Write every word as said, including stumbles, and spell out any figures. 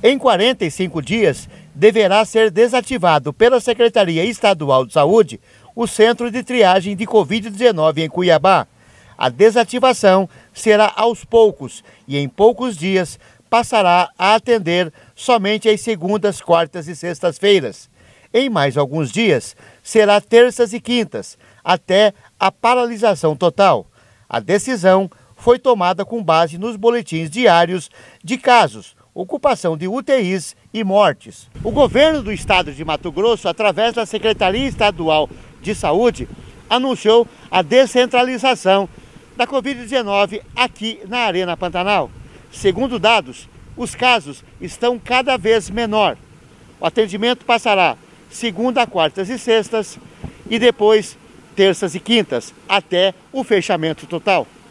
Em quarenta e cinco dias, deverá ser desativado pela Secretaria Estadual de Saúde o Centro de Triagem de Covid dezenove em Cuiabá. A desativação será aos poucos e em poucos dias passará a atender somente às segundas, quartas e sextas-feiras. Em mais alguns dias, será terças e quintas, até a paralisação total. A decisão foi tomada com base nos boletins diários de casos, ocupação de U T Is e mortes. O governo do estado de Mato Grosso, através da Secretaria Estadual de Saúde, anunciou a descentralização da Covid dezenove aqui na Arena Pantanal. Segundo dados, os casos estão cada vez menor. O atendimento passará segunda, quartas e sextas e depois terças e quintas, até o fechamento total.